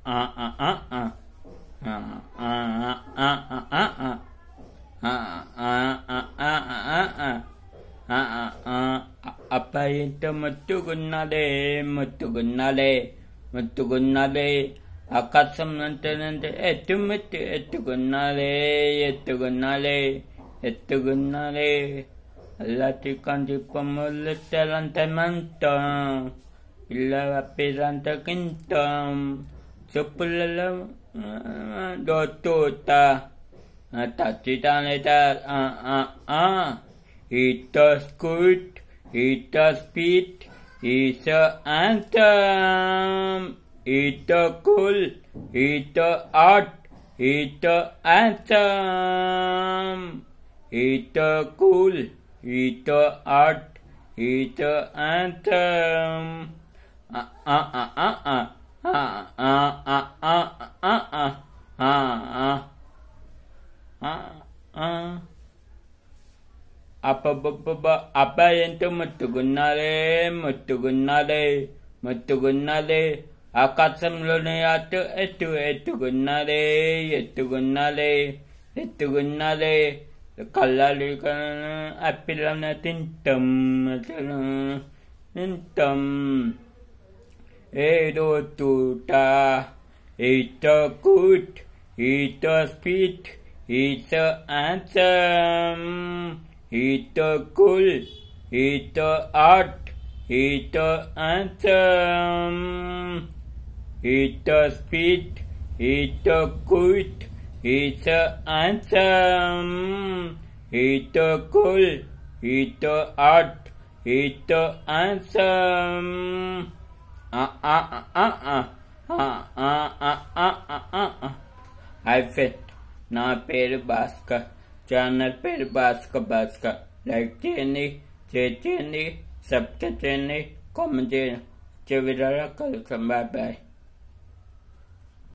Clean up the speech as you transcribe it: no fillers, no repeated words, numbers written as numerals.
Apa itu mutugunnade mutugunnade mutugunnade akasam nanti etumet etugunnade etugunnade etugunnade latikan di pemulutan temantam bila piranta kintam sepuluh dotota tatitan eta it does good, it does speed, it's a anthem, it's a cool, it's a art, it's a anthem, it's a cool, it's a art, it's a anthem. Apa yang tu mutugunnade mutugunnade mutugunnade akasam luniyatu etugunnade etugunnade etugunnade kalali kan apilana tintam tintam edo tuta ito good ito speed ito anthem ito cool, ito art, ito anthem, ito speed, ito good, ito anthem, ito cool, ito art, ito anthem. I fit na per basca. Channel per basca like cheni subscribe cheni comment cheni bye bye.